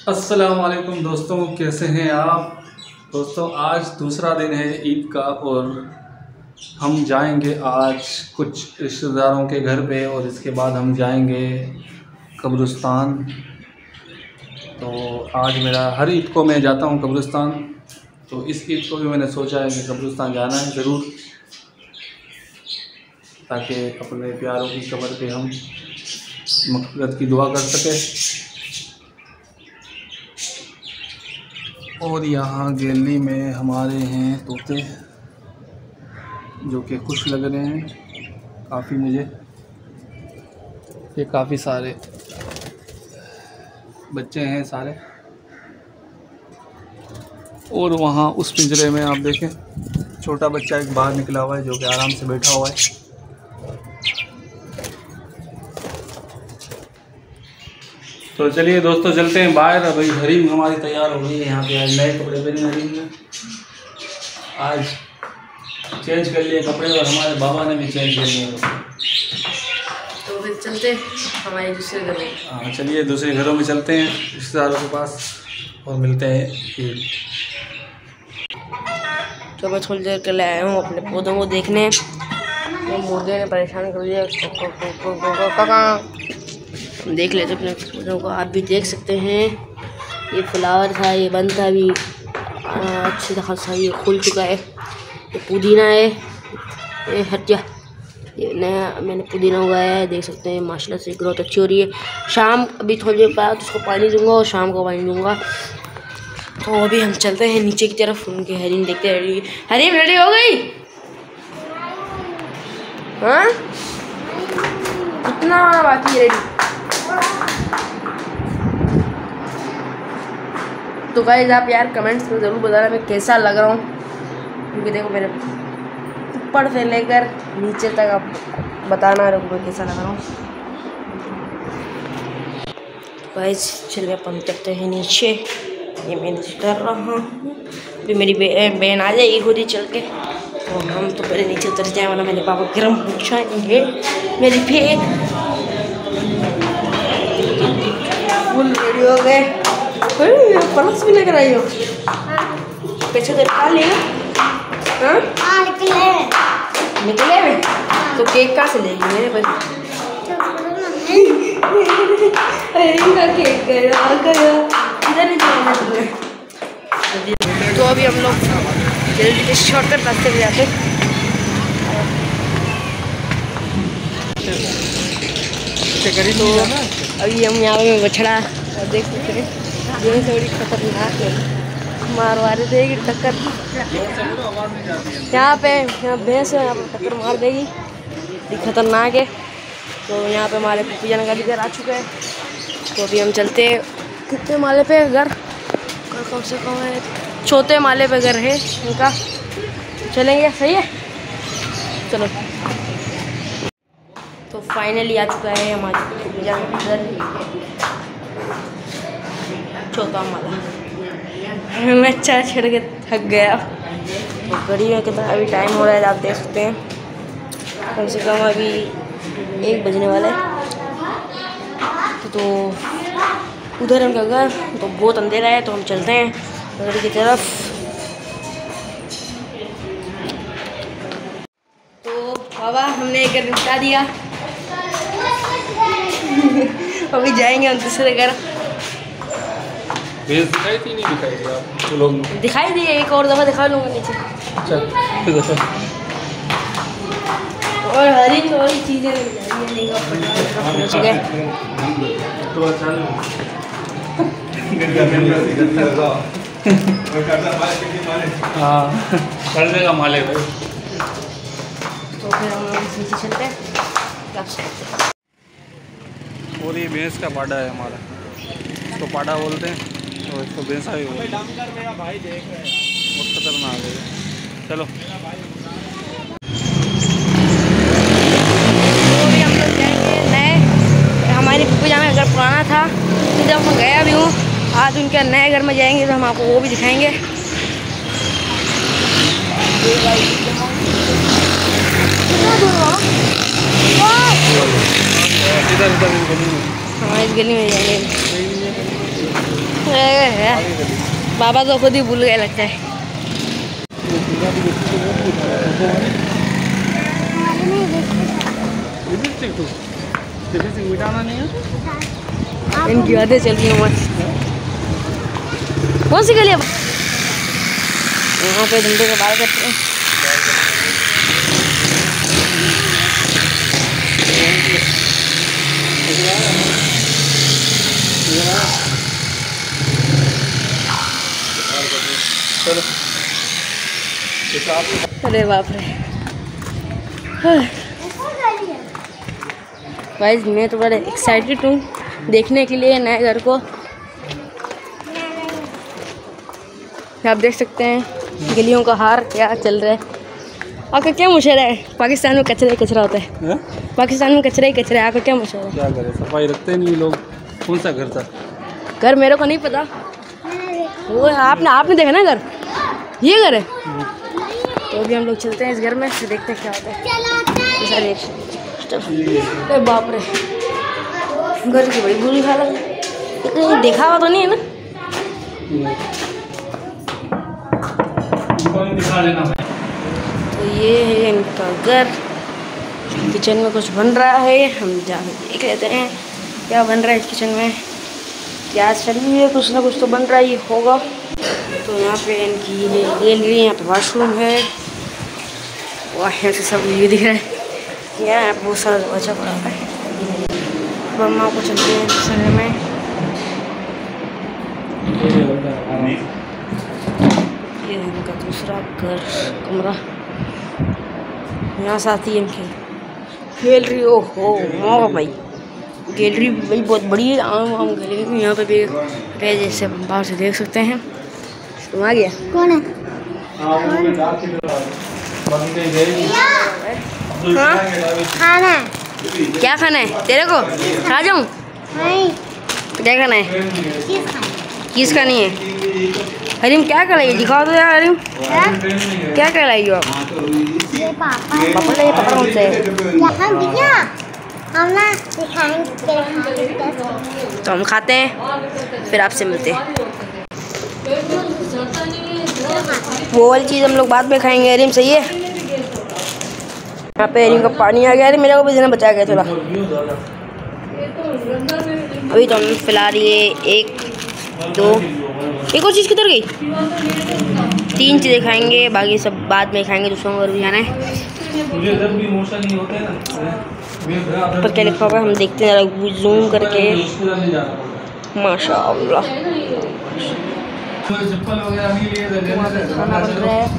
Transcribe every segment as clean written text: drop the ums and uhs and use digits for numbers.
अस्सलाम वालेकुम दोस्तों, कैसे हैं आप। दोस्तों आज दूसरा दिन है ईद का और हम जाएंगे आज कुछ रिश्तेदारों के घर पे और इसके बाद हम जाएंगे कब्रिस्तान। तो आज मेरा हर ईद को मैं जाता हूं कब्रिस्तान, तो इस ईद को भी मैंने सोचा है कि कब्रिस्तान जाना है ज़रूर, ताकि अपने प्यारों की कब्र पे हम मग़फ़िरत की दुआ कर सकें। और यहाँ गैलरी में हमारे हैं तोते जो कि खुश लग रहे हैं काफ़ी मुझे। ये काफ़ी सारे बच्चे हैं सारे। और वहाँ उस पिंजरे में आप देखें छोटा बच्चा एक बाहर निकला हुआ है जो कि आराम से बैठा हुआ है। तो चलिए दोस्तों चलते हैं बाहर। अभी हरीम हमारी तैयार हो गई है यहाँ पे। आज नए कपड़े पहने हरीम ने, आज चेंज कर लिए कपड़े और हमारे बाबा ने भी चेंज कर लिए। तो फिर चलते हमारे दूसरे घर में। हाँ चलिए दूसरे घरों में चलते हैं रिश्तेदारों के पास और मिलते हैं फिर। तो मैं थोड़ी देर के लिए आया हूँ अपने पौधों को देखने। तो मुर्गे ने परेशान कर दिया। देख लेते अपने पौधों को, आप भी देख सकते हैं। ये फ्लावर था, ये बंद था, अभी अच्छी तरह से ये खुल चुका है। ये पुदीना है, ये हटिया, ये नया मैंने पुदीना उगाया है, देख सकते हैं माशाल्लाह से ग्रोथ अच्छी हो रही है। शाम अभी थोड़ी देर बाद उसको पानी दूंगा और शाम को पानी दूंगा। तो अभी हम चलते हैं नीचे की तरफ, उनके हरीम देखते हैं। हरीम रेडी हो गई? हाँ कितना बाकी है रेडी? तो गाइस आप यार कमेंट्स में ज़रूर बताना मैं कैसा लग रहा हूँ, क्योंकि देखो मेरे ऊपर से लेकर नीचे तक आप बताना मैं कैसा लग रहा हूँ। गाइस चलिए अपन चलते हैं नीचे। ये मैं नीचे कर रहा हूँ, फिर मेरी बहन आ जाएगी खुद ही चल के। तो हम तो पहले नीचे उतर जाए वरना मेरे पापा गर्म हो जाएंगे मेरी पे। फुल रेडी हो गए। पर्स भी लेकर आई हो? पैसे तो निकाल लिया? हाँ निकले में तो केक कहाँ से लेगी मेरे पास? इनका केक गया इधर ही जाना तुमने। तो अभी हम लोग जल्दी से शॉर्टकट रास्ते में जाते। तो अभी हम यहाँ पे बछड़ा देख सकते हैं, ये थोड़ी खतरनाक है, मारवाड़ी देगी टक्कर। यहाँ पे भैंस है, यहाँ पे टक्कर मार देगी, ये खतरनाक है। तो यहाँ पे हमारे पप्पू जान का भी घर आ चुका है। तो अभी हम चलते हैं कितने माले पे घर, कम से कम है चौथे माले पे घर है उनका। चलेंगे, सही है चलो। तो फाइनली आ चुका है हमारे पप्पू जान का घर, चौथा माला। मैं चाय छड़ के थक गया। तो घड़ी में कितना अभी टाइम हो रहा है आप देख सकते हैं, कम से कम अभी 1 बजने वाला है। तो उधर उनका घर, तो बहुत अंधेरा है, तो हम चलते हैं घर की तरफ। तो बाबा हमने एक घर निपटा दिया। अभी जाएंगे हम दूसरे घर। दिखाई थी नहीं दिखाई थी आप लोग? दिखाई दिए, एक और दफ़ा दिखा लूँगा नीचे। अच्छा और हरी थोड़ी चीज़ें नहीं हाँ कर देगा माले भाई। तो फिर हम लोग नीचे चलते हैं। और ये भैंस का पाड़ा है हमारा, इसको पाड़ा बोलते हैं और इसको भैंसा भी बोलते हैं। बहुत खतरनाक है। चलो तो अभी हम लोग जाएंगे नए, हमारे पप्पू जान का घर पुराना था, तो जब मैं गया भी हूँ आज उनके नए घर में जाएंगे तो हम आपको वो भी दिखाएंगे। इधर इधर हाँ इस गली में जाएंगे। बाबा तो खुद ही भूल गए लगता है। इनकी बातें चल रही हैं मस्त। कौन सी गली है? यहाँ पे धंधे के बाल करते हैं। अरे बाप रे गाइस, मैं तो बड़ा एक्साइटेड हूँ देखने के लिए नए घर को। आप देख सकते हैं गलियों का हार क्या चल रहा है। आपका क्या मशवरा है? पाकिस्तान में कचरा ही कचरा होता है। पाकिस्तान में कचरा ही कचरा है। आपका क्या मशवरा है? क्या करें, सफाई रखते नहीं लोग। कौन सा घर था? घर मेरे को नहीं पता, वो आपने देखा ना घर, ये घर है। तो अभी हम लोग चलते हैं इस घर में, फिर देखते हैं क्या होता है। अरे बाप रे, घर की बड़ी बुरी हालत है। देखा हुआ तो नहीं है ना? तो ये है इनका घर। किचन में कुछ बन रहा है, हम जाके देख लेते हैं क्या बन रहा है इस किचन में। प्याज चल रही है, कुछ ना कुछ तो बन रहा ही होगा। तो यहाँ पे इनकी ये गैलरी, यहाँ पे वॉशरूम है। वहाँ से सब ये दिख रहा है। यहाँ बहुत सारा बचा पड़ा है। मम्मा को चलते हैं दूसरे में। ये इनका दूसरा घर कमरा। यहाँ से आती है इनकी गैलरी। ओहो भाई, गैलरी भी भाई बहुत बड़ी है। आम गैलरी भी यहाँ पे भी है, जैसे हम बाहर से देख सकते हैं। तुम आ गया? कौन है? हाँ? खाना है। क्या खाना है तेरे को? खा जाऊँ? क्या खाना है? चीज़ खानी है। हरीम क्या खिलाएगी? दिखाओ तो यार हरीम, क्या खिलाएगी आप? पापड़ ले, पापड़ कौन से? तो हम खाते हैं, फिर आपसे मिलते हैं। वो वाली चीज़ हम लोग बाद में खाएंगे। हरीम सही है? यहाँ पे हरीम का पानी आ गया है। मेरे को भी देना बचा गया थोड़ा। अभी तो हम फिलहाल ये 1 2 एक और चीज़ किधर गई? 3 चीज़ें खाएंगे, बाकी सब बाद में खाएंगे। दूसरों को भी जाना है। पर क्या लिखा हुआ है हम देखते हैं जूम करके। माशाअल्लाह, खाना बन रहा है।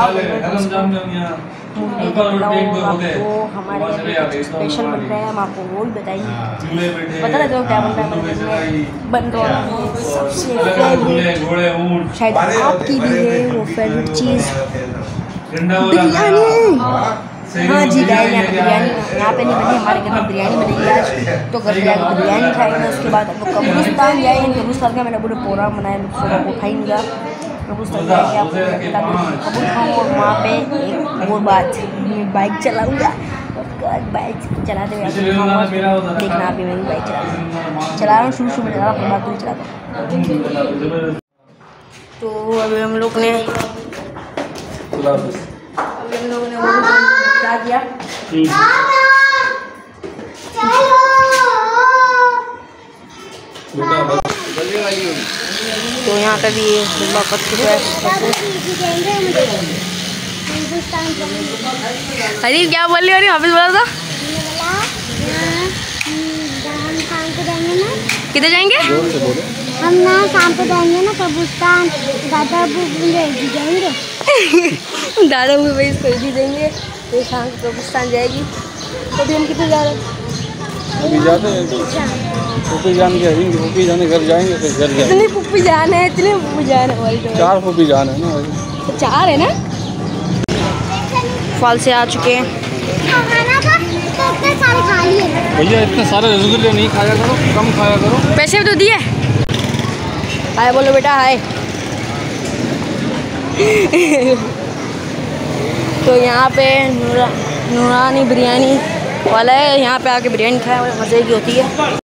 आपको हमारे स्पेशल बन रहा है, हम आपको वो भी बताएंगे। बता देते हो क्या बन रहा है। बन रहा है सबसे फेवरेट, शायद आपकी भी है वो फेवरेट चीज़, बिरयानी। हाँ जी गाइस, यहाँ पे नहीं बनी, हमारे घर में बिरयानी बनेगी आज। तो घर पे जाकर बिरयानी खाएंगे। उसके बाद हम लोग कब्रिस्तान जाएंगे। कब्रिस्तान का मैंने पूरे प्रोग्राम बनाया, सुबह को उठाएंगे। कब्रिस्तान जाएंगे, आपको कबूल खाऊँ। और वहाँ पे एक और बात, मैं बाइक चलाऊँगा। बाइक चलाते हुए देखना, आप मैं बाइक चला रहा हूँ। शुरू में चला रहा हूँ, बात नहीं चलाता। तो अभी हम लोग ने क्या किया? तो यहाँ पे भी कर चुका है। अरे क्या बोल रही हो? वापस बोला था। किधर जाएंगे? हम ना शाम को जाएंगे ना कब्रिस्तान। दादा जाएंगे दादा वो भाई खरीदी देंगे। तो शाम को कब्रिस्तान जाएगी। तो अभी हम कितने जा रहे हैं? अभी जाते हैं पुप्पी जान के, पुप्पी जाने घर जाएंगे, फिर घर जाएंगे। इतने पुप्पी जान है, इतने पुप्पी जान है भाई। 4 पुप्पी जान है ना? 4 है ना? फल से आ चुके हैं। भैया इतने सारे रसगुल्ले नहीं खाया करो, कम खाया करो। पैसे भी तो दिए। हाय बोलो बेटा, हाय। तो यहाँ पे नूरानी बिरयानी वाला है। यहाँ पे आके बिरयानी खाया, मज़े की होती है।